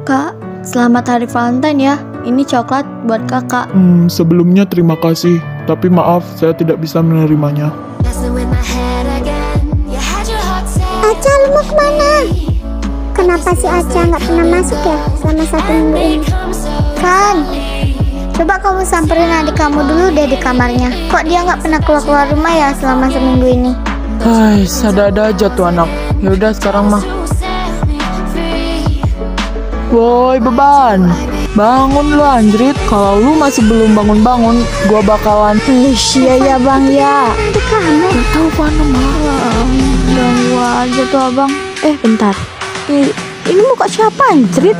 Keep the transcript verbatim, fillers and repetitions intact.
Kak, selamat hari Valentine ya. Ini coklat buat kakak. Hmm, sebelumnya terima kasih, tapi maaf saya tidak bisa menerimanya. Aca, lu mau kemana? Kenapa si Aca nggak pernah masuk ya selama satu minggu ini? Kan, coba kamu samperin adik kamu dulu deh di kamarnya. Kok dia nggak pernah keluar-keluar rumah ya selama seminggu ini? Hai, ada-ada aja tuh anak. Yaudah sekarang mah. Woi beban, bangun lu anjrit. Kalau lu masih belum bangun-bangun, gua bakalan. Iya ya bang ya. Adik kamu. Gak tau mana malam. Ganggu aja tuh abang. Eh bentar, ini, ini muka siapa anjrit?